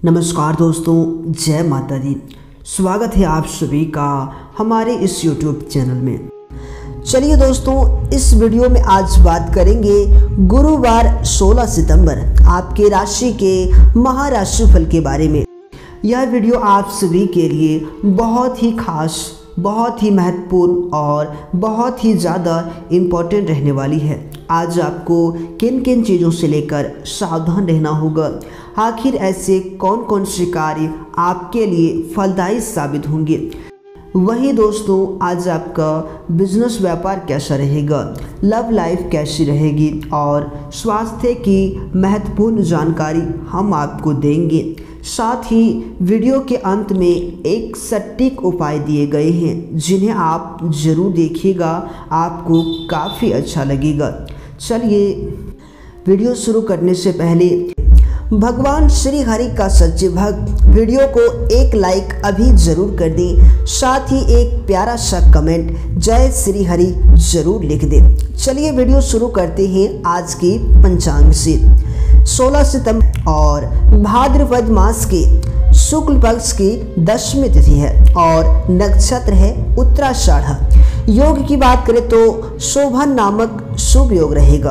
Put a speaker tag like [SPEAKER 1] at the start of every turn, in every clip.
[SPEAKER 1] नमस्कार दोस्तों, जय माता दी। स्वागत है आप सभी का हमारे इस YouTube चैनल में। चलिए दोस्तों, इस वीडियो में आज बात करेंगे गुरुवार 16 सितंबर आपके राशि के महाराशि फल के बारे में। यह वीडियो आप सभी के लिए बहुत ही खास, बहुत ही महत्वपूर्ण और बहुत ही ज़्यादा इम्पोर्टेंट रहने वाली है। आज आपको किन किन चीज़ों से लेकर सावधान रहना होगा, आखिर ऐसे कौन कौन से कार्य आपके लिए फलदायी साबित होंगे। वही दोस्तों, आज आपका बिजनेस व्यापार कैसा रहेगा, लव लाइफ कैसी रहेगी और स्वास्थ्य की महत्वपूर्ण जानकारी हम आपको देंगे। साथ ही वीडियो के अंत में एक सटीक उपाय दिए गए हैं जिन्हें आप ज़रूर देखिएगा, आपको काफ़ी अच्छा लगेगा। चलिए वीडियो शुरू करने से पहले भगवान श्री हरि का सच्चे भक्त वीडियो को एक लाइक अभी ज़रूर कर दें, साथ ही एक प्यारा सा कमेंट जय श्री हरि ज़रूर लिख दें। चलिए वीडियो शुरू करते हैं आज की पंचांग से। 16 सितंबर और भाद्रपद मास के शुक्ल पक्ष की 10वीं तिथि है और नक्षत्र है उत्तराषाढ़। योग की बात करें तो शोभन नामक शुभ योग रहेगा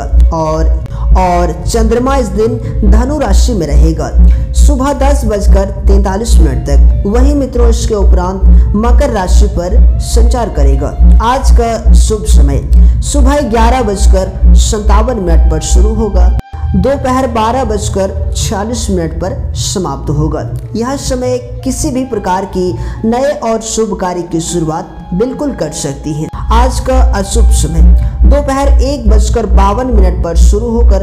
[SPEAKER 1] और चंद्रमा इस दिन धनु राशि में रहेगा सुबह 10:43 तक। वही मित्रों, इसके उपरांत मकर राशि पर संचार करेगा। आज का शुभ समय सुबह 11:57 पर शुरू होगा, दोपहर 12:46 पर समाप्त होगा। यह समय किसी भी प्रकार की नए और शुभ कार्य की शुरुआत बिल्कुल कर सकती है। आज का अशुभ समय दोपहर 1:52 पर शुरू होकर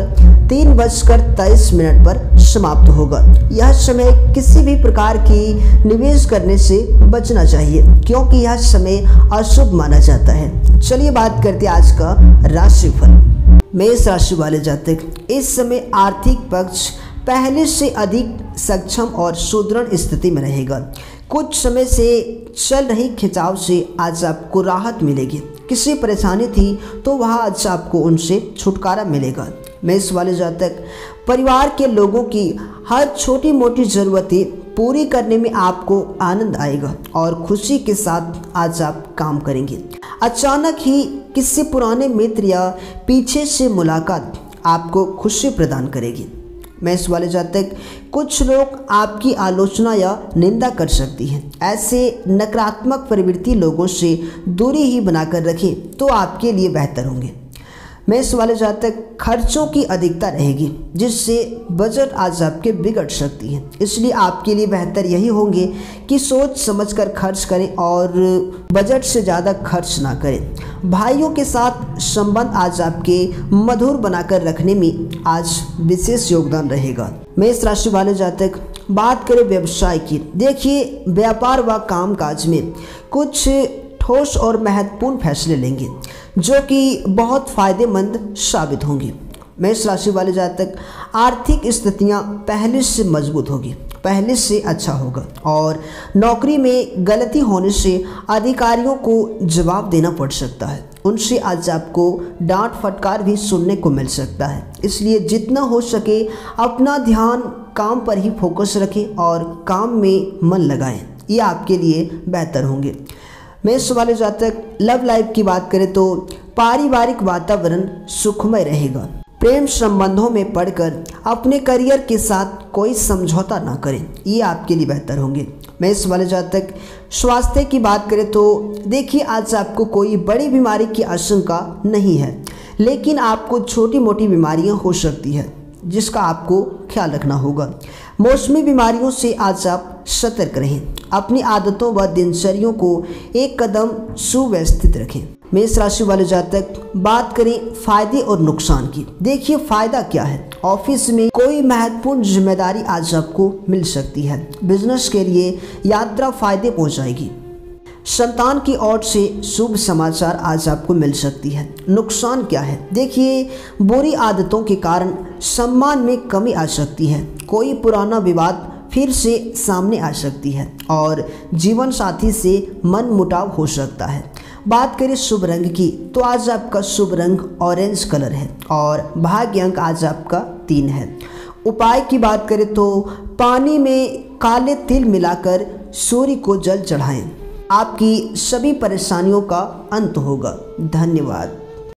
[SPEAKER 1] 3:23 पर समाप्त होगा। यह समय किसी भी प्रकार की निवेश करने से बचना चाहिए क्योंकि यह समय अशुभ माना जाता है। चलिए बात करते हैं आज का राशिफल। मेष राशि वाले जातक इस समय आर्थिक पक्ष पहले से अधिक सक्षम और सुदृढ़ स्थिति में रहेगा। कुछ समय से चल रही खिंचाव से आज आपको राहत मिलेगी। किसी परेशानी थी तो वह आज आपको उनसे छुटकारा मिलेगा। मेष वाले जातक परिवार के लोगों की हर छोटी मोटी ज़रूरतें पूरी करने में आपको आनंद आएगा और खुशी के साथ आज आप काम करेंगे। अचानक ही किसी पुराने मित्र या पीछे से मुलाकात आपको खुशी प्रदान करेगी। मेष वाले जातक कुछ लोग आपकी आलोचना या निंदा कर सकती हैं। ऐसे नकारात्मक प्रवृत्ति लोगों से दूरी ही बनाकर रखें तो आपके लिए बेहतर होंगे। मेष वाले जातक खर्चों की अधिकता रहेगी जिससे बजट आज आपके बिगड़ सकती है, इसलिए आपके लिए बेहतर यही होंगे कि सोच समझकर खर्च करें और बजट से ज़्यादा खर्च ना करें। भाइयों के साथ संबंध आज आपके मधुर बनाकर रखने में आज विशेष योगदान रहेगा। मेष राशि वाले जातक बात करें व्यवसाय की, देखिए व्यापार व कामकाज में कुछ ठोस और महत्वपूर्ण फैसले लेंगे जो कि बहुत फायदेमंद साबित होंगे। मेष राशि वाले जातक आर्थिक स्थितियां पहले से मजबूत होगी, पहले से अच्छा होगा और नौकरी में गलती होने से अधिकारियों को जवाब देना पड़ सकता है। उनसे आज आपको डांट फटकार भी सुनने को मिल सकता है, इसलिए जितना हो सके अपना ध्यान काम पर ही फोकस रखें और काम में मन लगाएं, ये आपके लिए बेहतर होंगे। मेष वाले जातक लव लाइफ की बात करें तो पारिवारिक वातावरण सुखमय रहेगा। प्रेम संबंधों में पड़कर अपने करियर के साथ कोई समझौता ना करें, ये आपके लिए बेहतर होंगे। मेष वाले जातक स्वास्थ्य की बात करें तो देखिए आज आपको कोई बड़ी बीमारी की आशंका नहीं है, लेकिन आपको छोटी मोटी बीमारियां हो सकती है जिसका आपको ख्याल रखना होगा। मौसमी बीमारियों से आज आप सतर्क रहें। अपनी आदतों व दिनचर्याओं को एक कदम सुव्यवस्थित रखें। मेष राशि वाले जातक बात करें फायदे और नुकसान की, देखिए फायदा क्या है। ऑफिस में कोई महत्वपूर्ण जिम्मेदारी आज आपको मिल सकती है। बिजनेस के लिए यात्रा फायदे पहुंचाएगी। संतान की ओर से शुभ समाचार आज आपको मिल सकती है। नुकसान क्या है, देखिए बुरी आदतों के कारण सम्मान में कमी आ सकती है। कोई पुराना विवाद फिर से सामने आ सकती है और जीवन साथी से मन मुटाव हो सकता है। बात करें शुभ रंग की तो आज आपका शुभ रंग ऑरेंज कलर है और भाग्य अंक आज आपका 3 है। उपाय की बात करें तो पानी में काले तिल मिलाकर सूर्य को जल चढ़ाएं। आपकी सभी परेशानियों का अंत होगा। धन्यवाद।